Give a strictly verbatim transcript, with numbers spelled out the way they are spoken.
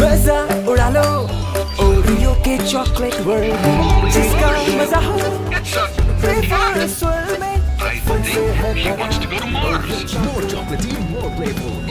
मजा उड़ा लो ओरियो के चॉकलेट वर्ल्ड में जिसका मजा हो फ्लेवर स्वर्ल में I think he wants to go to Mars. More chocolatey, more playful.